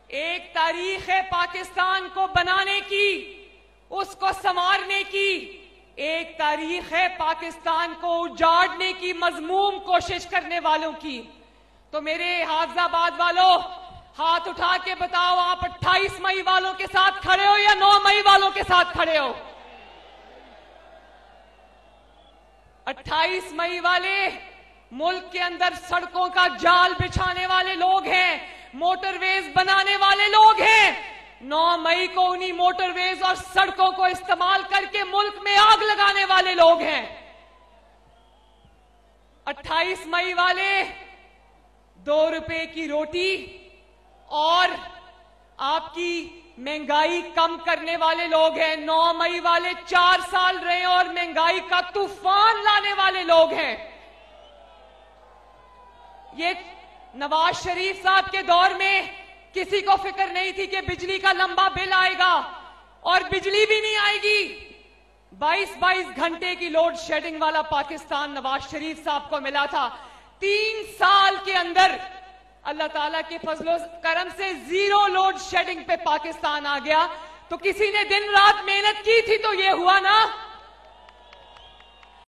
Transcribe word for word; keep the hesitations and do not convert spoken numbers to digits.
एक तारीख है पाकिस्तान को बनाने की, उसको संवारने की। एक तारीख है पाकिस्तान को उजाड़ने की मजमूम कोशिश करने वालों की। तो मेरे हाफिजाबाद वालों, हाथ उठा के बताओ, आप अट्ठाईस मई वालों के साथ खड़े हो या नौ मई वालों के साथ खड़े हो? अट्ठाईस मई वाले मुल्क के अंदर सड़कों का जाल बिछाने वाले लोग हैं, मोटरवेज बनाने वाले लोग हैं। नौ मई को उन्हीं मोटरवेज और सड़कों को इस्तेमाल करके मुल्क में आग लगाने वाले लोग हैं। अट्ठाईस मई वाले दो रुपए की रोटी और आपकी महंगाई कम करने वाले लोग हैं। नौ मई वाले चार साल रहे और महंगाई का तूफान लाने वाले लोग हैं। ये नवाज शरीफ साहब के दौर में किसी को फिक्र नहीं थी कि बिजली का लंबा बिल आएगा, और बिजली भी नहीं आएगी। बाईस बाईस घंटे की लोड शेडिंग वाला पाकिस्तान नवाज शरीफ साहब को मिला था। तीन साल के अंदर अल्लाह ताला के फजलो करम से जीरो लोड शेडिंग पे पाकिस्तान आ गया। तो किसी ने दिन रात मेहनत की थी तो ये हुआ ना।